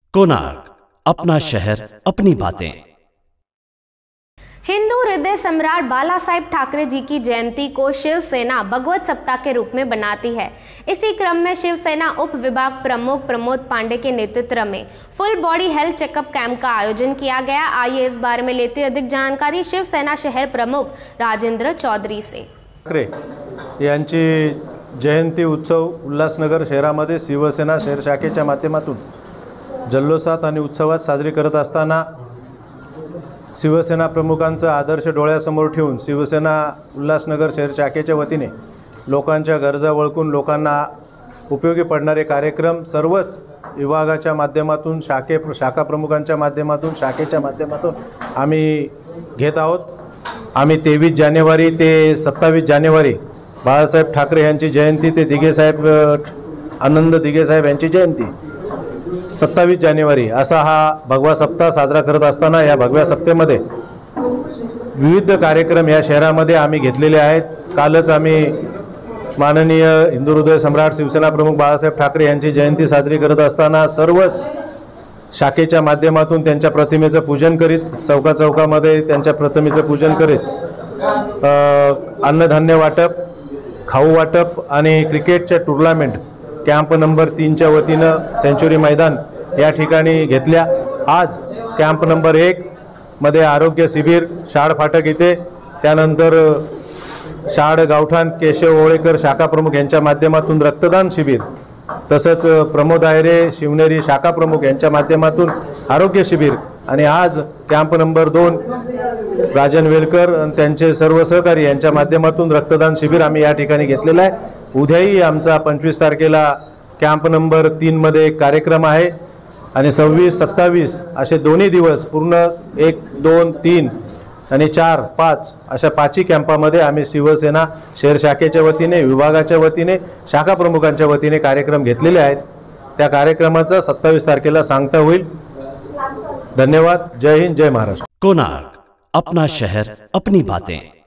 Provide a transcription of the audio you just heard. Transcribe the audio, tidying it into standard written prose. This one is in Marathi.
कोणार्क, अपना शहर अपनी बातें। हिंदू हृदय सम्राट बाला साहेब ठाकरे जी की जयंती को शिवसेना भगवत सप्ताह के रूप में बनाती है। इसी क्रम में शिवसेना उप विभाग प्रमुख प्रमोद पांडे के नेतृत्व में full body health checkup camp का आयोजन किया गया। आइए इस बारे में लेते अधिक जानकारी शिवसेना शहर प्रमुख राजेंद्र चौधरी से। ठाकरे यांची जयंती उत्सव उल्हासनगर शहरामध्ये शिवसेना शहर शाखेच्या माध्यमातून जल्लोषात आणि उत्सवात साजरी करत असताना शिवसेना प्रमुखांचा आदर्श डोळ्यासमोर ठेवून शिवसेना उल्हासनगर शहर शाखेच्या वतीने लोकांच्या गरजा ओळखून लोकांना उपयोगी पडणारे कार्यक्रम सर्वच विभागाच्या माध्यमातून शाखा प्रमुखांच्या माध्यमातून शाखेच्या माध्यमातून आम्ही घेत आहोत। आम्ही 23 जानेवारी ते 27 जानेवारी बाळासाहेब ठाकरे यांची जयंती ते दिघेसाहेब आनंद दिघेसाहेब यांची जयंती 27 जानेवारी असा हा भगवा सप्ताह साजरा करत असताना या भगव्या सप्तेमध्ये विविध कार्यक्रम या शहरामध्ये आम्ही घेतलेले आहेत। कालच आम्ही माननीय हिंदू हृदय सम्राट शिवसेना प्रमुख बाळासाहेब ठाकरे यांची जयंती साजरी करत असताना सर्वच शाखेच्या माध्यमातून त्यांच्या प्रतिमेचं पूजन करीत चौकामध्ये त्यांच्या प्रतिमेचं पूजन करीत अन्नधान्य वाटप, खाऊ वाटप आणि क्रिकेटच्या टूर्नामेंट कॅम्प नंबर 3च्या वतीनं सेंचुरी मैदान या ठिकाणी घेतल्या। आज कॅम्प नंबर 1 मध्ये आरोग्य शिबिर शाळ फाटक इथे, त्यानंतर शाळ गावठाण केशव ओळेकर शाखा प्रमुख यांच्या माध्यमातून रक्तदान शिबिर, तसंच प्रमोद आयरे शिवनेरी शाखा प्रमुख यांच्या माध्यमातून आरोग्य शिबिर आणि आज कॅम्प नंबर 2 राजन वेलकर आणि त्यांचे सर्व सहकारी यांच्या माध्यमातून रक्तदान शिबिर आम्ही या ठिकाणी घेतलेलं आहे। उद्याही आमचा 25 तारखेला कॅम्प नंबर 3 मध्ये एक कार्यक्रम आहे आणि 26, 27 असे दोन्ही दिवस पूर्ण 1, 2, 3 आणि 4, 5 अशा 5ही कॅम्पामध्ये आम्ही शिवसेना शहर शाखेच्या वतीने विभागाच्या वतीने शाखा प्रमुखांच्या वतीने कार्यक्रम घेतलेले आहेत। त्या कार्यक्रमाचा 27 तारखेला सांगता होईल। धन्यवाद। जय हिंद, जय महाराष्ट्र। कोणार्क, अपना शहर अपनी बातें।